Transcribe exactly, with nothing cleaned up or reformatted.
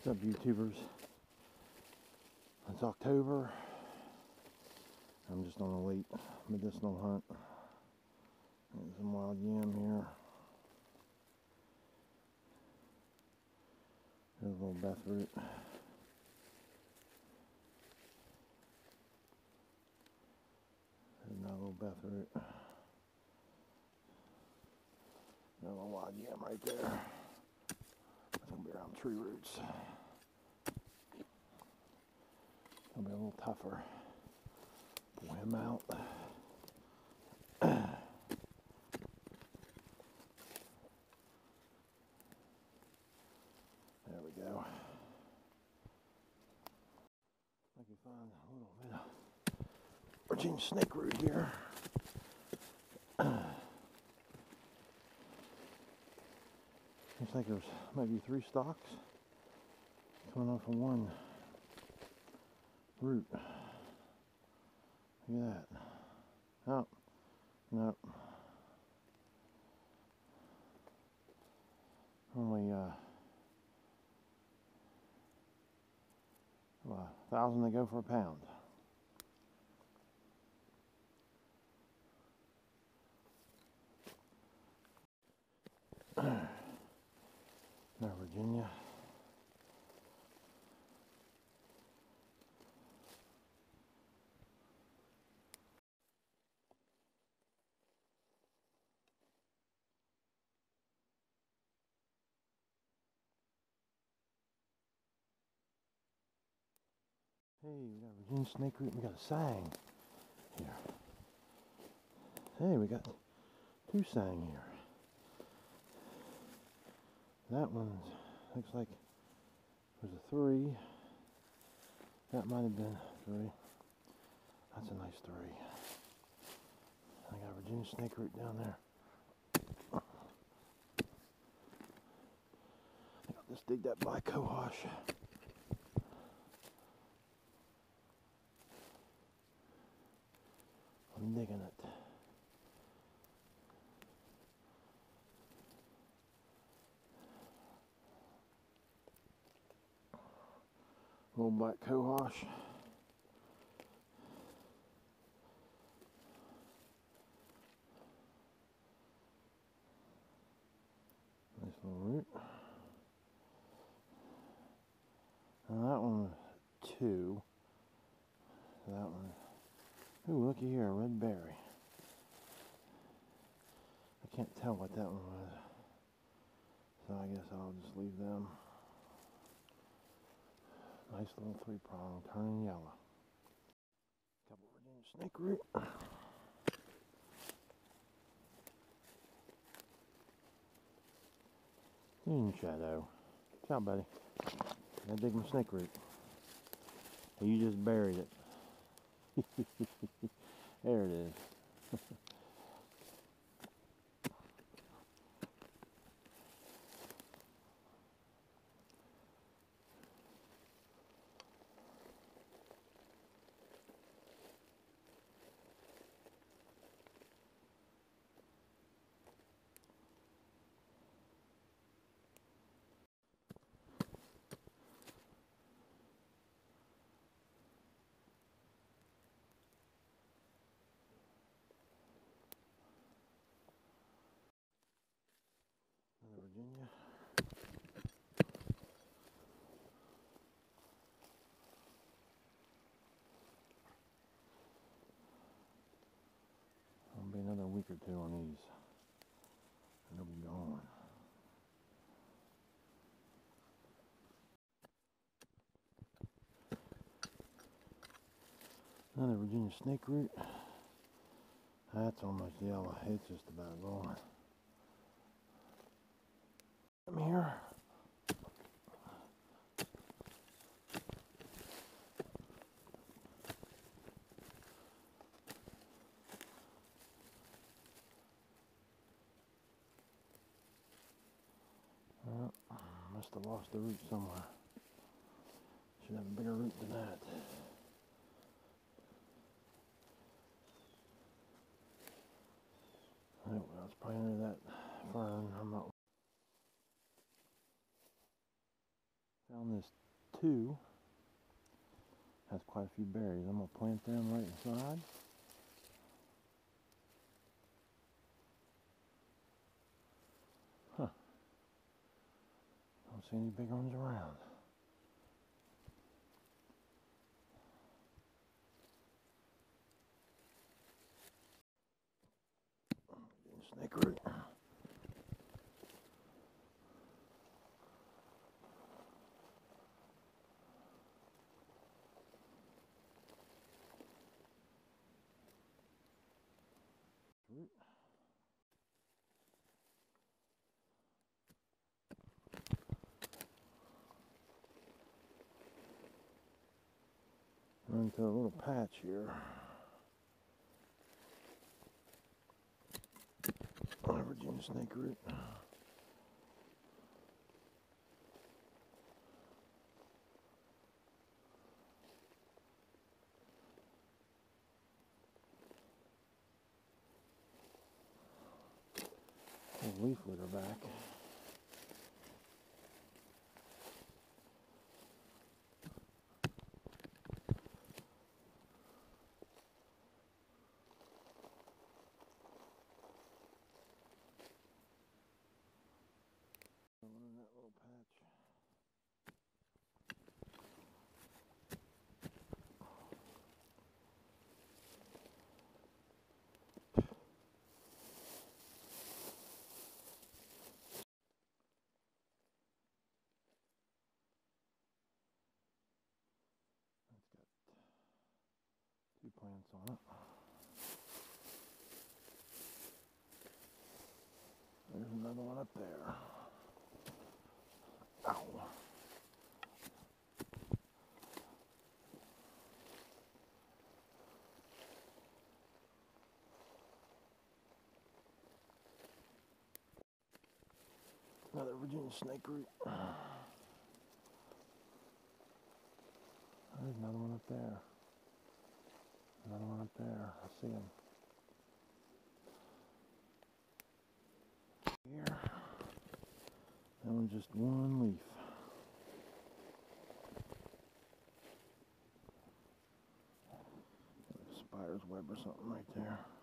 What's up, YouTubers? It's October. I'm just on a late medicinal hunt. There's some wild yam here. There's a little Beth root. There's another little Beth root. There's a little wild yam right there. It's gonna be around tree roots. It's gonna be a little tougher. Pull him out. There we go. I can find a little bit of Virginia snake root here. Looks like there's maybe three stalks coming off of one root. Look at that. Oh, no. Only uh, well, a thousand they go for a pound. Now, Virginia. Hey, we got Virginia snake root and we got a sang here. Hey, we got two sang here. That one looks like there's a three. That might have been three. That's a nice three. I got Virginia snake root down there. I think I'll just dig that by cohosh. I'm digging it. Little black cohosh. Nice little root. Now that one was two. That one. Ooh, looky here, a red berry. I can't tell what that one was. So I guess I'll just leave them. Nice little three prong, turning yellow. Couple Virginia snake root. Moon shadow. Ciao, buddy. I dig my snake root. You just buried it. There it is. Virginia. It'll be another week or two on these. And they'll be gone. Another Virginia snake root. That's almost yellow. It's just about gone. Come here. Well, must have lost the root somewhere. Should have a bigger root than that. Oh, well, it's probably under that fern. I'm not. Found On this two has quite a few berries. I'm going to plant them right inside. Huh. Don't see any big ones around. Snake root. Root. Run into a little patch here. Oh, Virginia snake root. A leaf litter back. One in that little patch. Two plants on it. There's another one up there. Ow. Another Virginia snake root. There's another one up there. Another one up there. I see him. Here. That one's just one leaf. Spider's web or something right there.